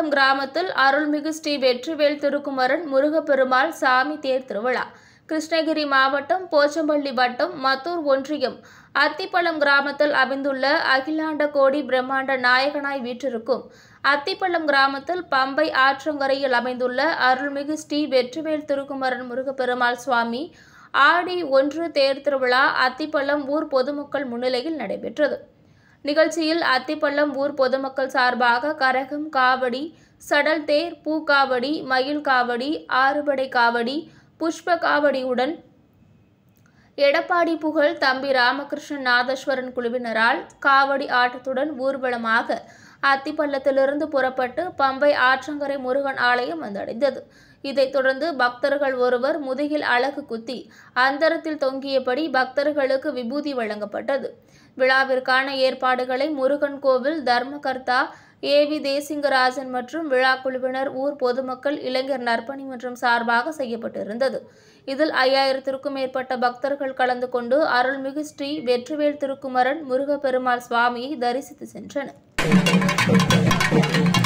அத்திப்பள்ளம் கிராமத்தில் அருள்மிகு ஸ்ரீ வெற்றிவேல் திருக்குமரன் முருகப்பெருமாள் சாமி தேர் திருவிழா. கிருஷ்ணகிரி மாவட்டம் போச்சம்பள்ளி வட்டம் மத்தூர் ஒன்றியம் அத்திப்பள்ளம் கிராமத்தில் அமைந்துள்ள அகிலாண்ட கோடி பிரம்மாண்ட நாயகனாய் வீற்றிருக்கும் அத்திப்பள்ளம் கிராமத்தில் பம்பை ஆற்றங்கரையில் அமைந்துள்ள அருள்மிகு ஸ்ரீ வெற்றிவேல் திருக்குமரன் முருகப்பெருமாள் சுவாமி ஆடி 1 தேர் திருவிழா அத்திப்பள்ளம் ஊர் பொதுமக்கள் முன்னிலையில் நடைபெற்றது. நிகழ்ச்சியில் அத்திப்பள்ளம் ஊர் பொதுமக்கள் சார்பாக கரகம், காவடி, சடல் தேர், பூக்காவடி, மயில் காவடி, ஆறுபடை காவடி, புஷ்ப காவடியுடன் எடப்பாடி புகழ் தம்பி ராமகிருஷ்ணன் நாதஸ்வரன் குழுவினரால் காவடி ஆட்டத்துடன் ஊர்வலமாக அத்திப்பள்ளத்திலிருந்து புறப்பட்டு பம்பை ஆற்றங்கரை முருகன் ஆலயம் வந்தடைந்தது. இதைத் தொடர்ந்து பக்தர்கள் ஒருவர் முதுகில் அலகு குத்தி அந்தரத்தில் தொங்கியபடி பக்தர்களுக்கு விபூதி வழங்கப்பட்டது. விழாவிற்கான ஏற்பாடுகளை முருகன் கோவில் தர்மகர்த்தா ஏவி தேசிங்கராஜன் மற்றும் விழா குழுவினர், ஊர் பொதுமக்கள், இளைஞர் நற்பணி மன்றம் சார்பாக செய்யப்பட்டிருந்தது. இதில் 5000த்திற்கும் மேற்பட்ட பக்தர்கள் கலந்து கொண்டு அருள்மிகு ஸ்ரீ வெற்றிவேல் திருக்குமரன் முருகப்பெருமாள் சுவாமியை தரிசித்து சென்றனர்.